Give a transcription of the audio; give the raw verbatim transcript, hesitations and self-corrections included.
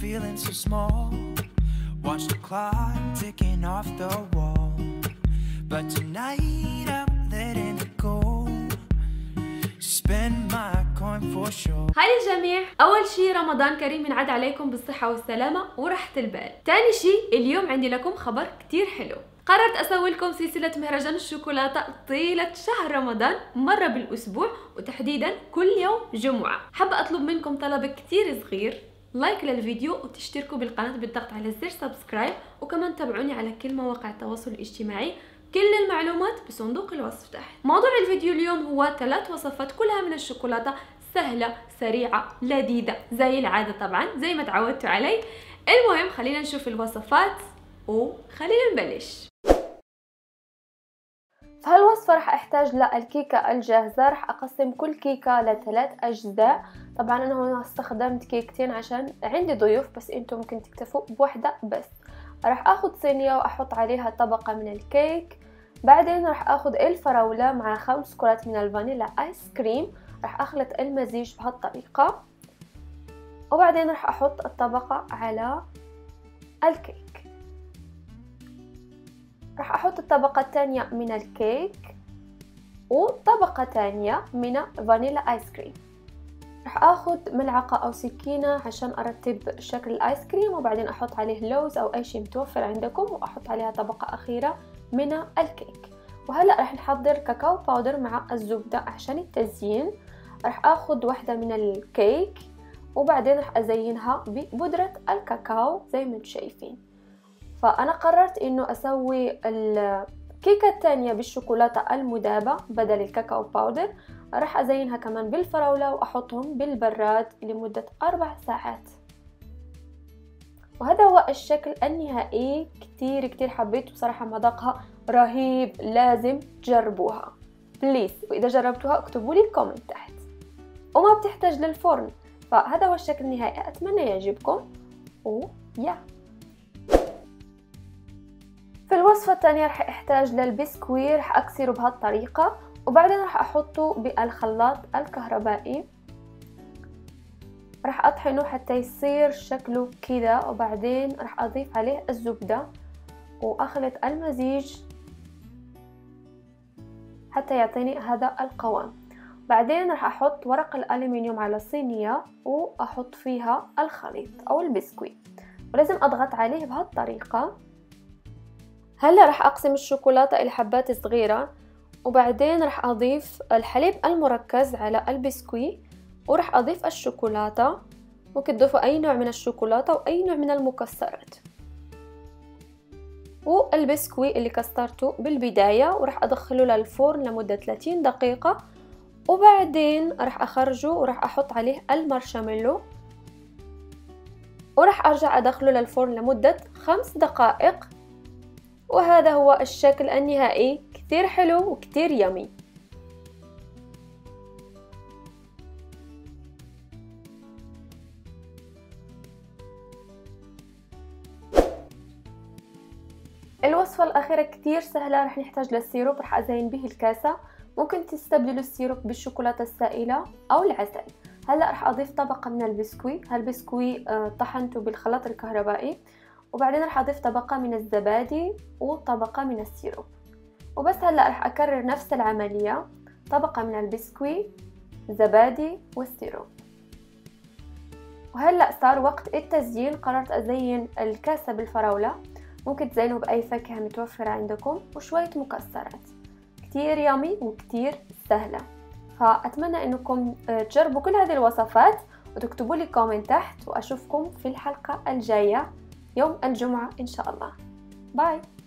feeling so small. Watch the clock ticking off the wall. But tonight I'm letting it go. Spend my coin for sure. هاي الجميع، أول شي رمضان كريم ينعاد عليكم بالصحة والسلامة وراحة البال. تاني شي اليوم عندي لكم خبر كتير حلو. قررت أسوي لكم سلسلة مهرجان الشوكولاتة طيلة شهر رمضان مرة بالأسبوع، وتحديدا كل يوم جمعة. حابة أطلب منكم طلب كتير صغير، لايك للفيديو وتشتركوا بالقناة بالضغط على زر سبسكرايب، وكمان تابعوني على كل مواقع التواصل الاجتماعي. كل المعلومات بصندوق الوصف تحت. موضوع الفيديو اليوم هو ثلاث وصفات كلها من الشوكولاتة، سهلة سريعة لذيذة زي العادة طبعا زي ما تعودتوا علي. المهم خلينا نشوف الوصفات وخلينا نبلش. في هالوصفة راح احتاج للكيكة الجاهزة. راح اقسم كل كيكة لثلاث اجزاء. طبعا انا هنا استخدمت كيكتين عشان عندي ضيوف، بس انتم ممكن تكتفوا بوحدة بس. راح اخذ صينية واحط عليها طبقة من الكيك، بعدين راح اخذ الفراولة مع خمس كرات من الفانيلا ايس كريم. راح اخلط المزيج بهالطريقة، وبعدين راح احط الطبقة على الكيك. راح احط الطبقة الثانية من الكيك وطبقة ثانية من فانيلا ايس كريم. راح اخذ ملعقة او سكينة عشان ارتب شكل الايس كريم، وبعدين احط عليه لوز او اي شيء متوفر عندكم، واحط عليها طبقة اخيرة من الكيك. وهلا راح نحضر كاكاو باودر مع الزبدة عشان التزيين. راح اخذ واحدة من الكيك، وبعدين راح ازينها ببودرة الكاكاو زي ما انتم شايفين. فانا قررت انه اسوي الكيكة الثانية بالشوكولاتة المذابة بدل الكاكاو باودر. راح ازينها كمان بالفراولة واحطهم بالبراد لمدة اربع ساعات. وهذا هو الشكل النهائي. كتير كتير حبيت بصراحة، مذاقها رهيب، لازم تجربوها بليز. واذا جربتوها اكتبوا لي كومنت تحت. وما بتحتاج للفرن. فهذا هو الشكل النهائي، اتمنى يعجبكم. ويا في الوصفة الثانية راح احتاج للبسكوي. راح اكسره بهالطريقة، وبعدين راح احطه بالخلاط الكهربائي. راح اطحنه حتى يصير شكله كذا، وبعدين راح اضيف عليه الزبدة واخلط المزيج حتى يعطيني هذا القوام. بعدين راح احط ورق الالومنيوم على الصينية واحط فيها الخليط او البسكوي، ولازم اضغط عليه بهالطريقة. هلا راح اقسم الشوكولاتة الى حبات صغيرة، وبعدين راح اضيف الحليب المركز على البسكوي، وراح اضيف الشوكولاتة. ممكن تضيفوا اي نوع من الشوكولاتة واي نوع من المكسرات، والبسكوي اللي كسرته بالبداية، وراح ادخله للفرن لمدة ثلاثين دقيقة. وبعدين راح اخرجه وراح احط عليه المارشميلو، وراح ارجع ادخله للفرن لمدة خمس دقائق. وهذا هو الشكل النهائي، كتير حلو وكتير يمي. الوصفة الأخيرة كتير سهلة. رح نحتاج للسيروب، رح أزين به الكاسة. ممكن تستبدلوا السيروب بالشوكولاتة السائلة أو العسل. هلأ رح أضيف طبقة من البسكوي. هالبسكوي طحنته بالخلاط الكهربائي، وبعدين رح أضيف طبقة من الزبادي وطبقة من السيروب. وبس هلأ رح أكرر نفس العملية، طبقة من البسكوي، زبادي والسيروب. وهلأ صار وقت التزيين. قررت أزين الكاسة بالفراولة، ممكن تزينوا بأي فاكهة متوفرة عندكم، وشوية مكسرات. كتير يامي وكتير سهلة. فأتمنى أنكم تجربوا كل هذه الوصفات وتكتبوا لي كومنت تحت، وأشوفكم في الحلقة الجاية يوم الجمعة إن شاء الله. باي.